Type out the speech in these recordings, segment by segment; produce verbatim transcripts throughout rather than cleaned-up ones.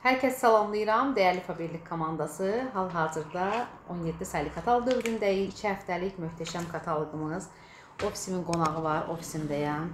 Herkes salamlayıram, değerli Fabirlik komandası. Hal-hazırda on yeddi saylı katalog dövründəyik. iki həftəlik möhtəşəm katalogumuz. Ofisimin qonağı var, ofisimdəyəm.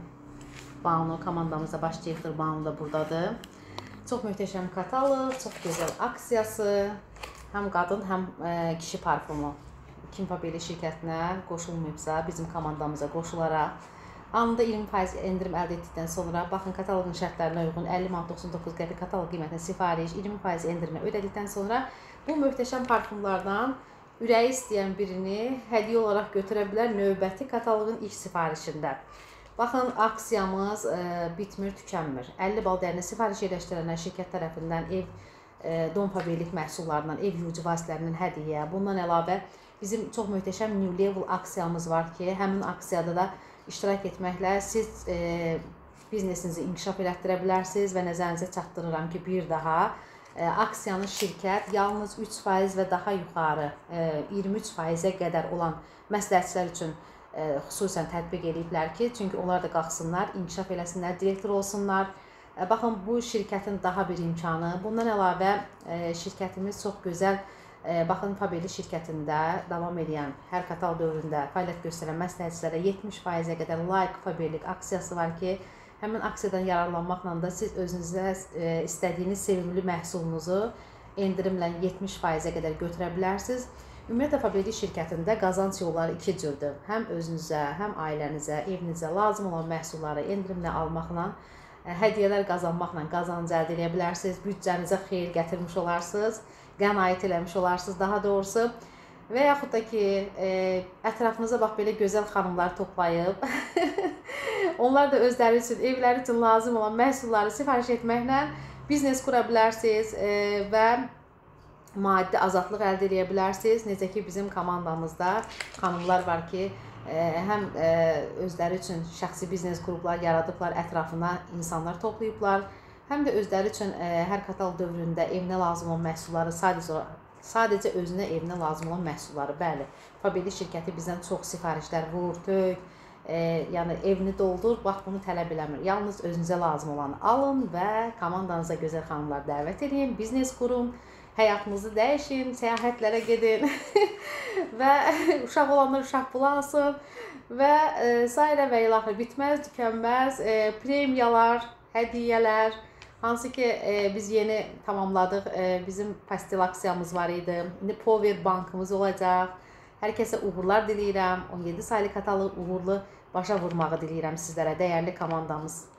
Banu komandamızda başlayıqdır, Banu da buradadır. Çox möhtəşəm katalog, çox gözəl aksiyası. Həm qadın, həm e, kişi parfumu. Kim Fabirlik şirkətinə qoşulmayıbsa, bizim komandamıza qoşularaq anında iyirmi faiz endirim əldə etdikdən sonra baxın kataloqun şərtlərinə uyğun əlli manat doxsan doqquz qəpik kataloq qiymətinə sifariş, iyirmi faiz endirimə ödədikdən sonra bu möhtəşəm parfumlardan ürəyi istəyən birini hədiyyə olaraq götürə bilər növbəti kataloqun ilk sifarişində. Baxın, aksiyamız e, bitmir, tükənmir. əlli bal dərinə sifariş yerləşdirənlər şirkət tərəfindən ev e, Don Fabirlik məhsullarından, ev yuyucu vasitələrindən hədiyyə. Bundan əlavə bizim çox möhtəşəm New Level aksiyamız var ki, həmin aksiyada da iştirak etməklə siz e, biznesinizi inkişaf elətdirə bilərsiniz və nəzərinizə çatdırıram ki, bir daha e, aksiyanı şirkət yalnız üç faiz və daha yuxarı e, iyirmi üç faizə qədər olan məsləhətçilər üçün e, xüsusən tətbiq ediblər ki, çünki onlar da qalxsınlar, inkişaf eləsinlər, direktor olsunlar. E, baxın, bu şirkətin daha bir imkanı. Bundan əlavə e, şirkətimiz çox gözəl. Baxın, Fabirlik şirkətində davam edən hər katalog dövründə fəaliyyət göstərən məsləhətçilərə yetmiş faizə qədər Like Fabirlik aksiyası var ki, həmin aksiyadan yararlanmaqla da siz özünüzə istədiyiniz sevimli məhsulunuzu endirimlə yetmiş faizə qədər götürə bilərsiniz. Ümumiyyətlə, Fabirlik şirkətində qazanc yolları iki cürdür. Həm özünüzə, həm ailənizə, evinizə lazım olan məhsulları endirimlə almaqla, hədiyyələr qazanmaqla qazanc əldə edə bilərsiniz, büdcənizə xeyir gətirmiş olarsınız, qənaət eləmiş olarsınız daha doğrusu. Və yaxud da ki, e, ətrafınıza bax, belə gözəl xanımlar toplayıb, onlar da özləri üçün, evləri üçün lazım olan məhsulları sifariş etməklə biznes qura bilərsiniz e, və maddi azadlıq əldə edə bilərsiniz. Necə ki, bizim komandamızda xanımlar var ki, e, həm e, özləri üçün şəxsi biznes qruplar yaradıblar, ətrafına insanlar toplayıblar, həm də özləri üçün e, hər katalog dövründə evinə lazım olan məhsulları, sadəcə, sadəcə özünə evinə lazım olan məhsulları, bəli, Fabirlik şirkəti bizdən çox sifarişlər vur, tök, e, yəni evini doldur, bax bunu tələb eləmir. Yalnız özünüzə lazım olanı alın və komandanıza gözəl xanımlar dəvət edin, biznes qurun, həyatınızı dəyişin, səyahətlərə gedin və uşaq olanlar uşaq bulansın və e, sairə və ilaxır bitməz, tükənməz, e, premiyalar, hədiyyələr, hansı ki e, biz yeni tamamladıq, e, bizim pastel aksiyamız var idi, indi Power bankımız olacaq. Hər kəsə uğurlar diləyirəm, on yeddi saylı kataloq uğurlu başa vurmağı diləyirəm sizlərə, dəyərli komandamız.